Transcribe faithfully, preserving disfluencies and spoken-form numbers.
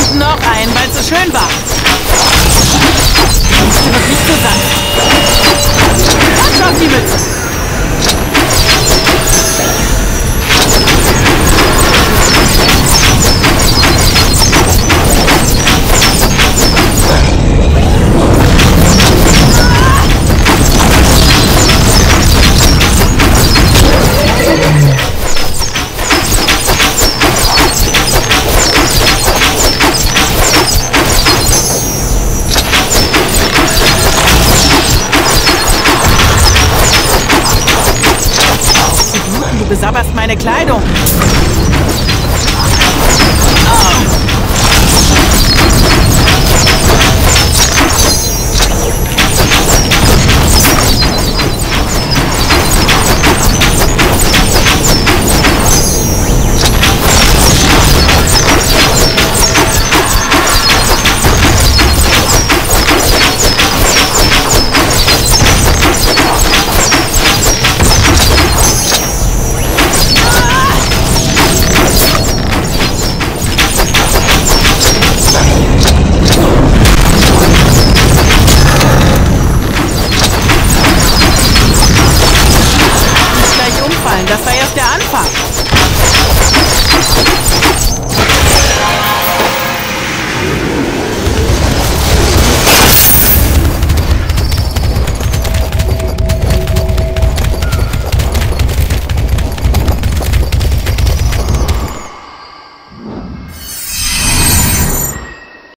Noch ein, weil es so schön war. Du wirst nicht so sanft. Quatsch auf die Mütze. Du besabberst meine Kleidung. Das war erst der Anfang.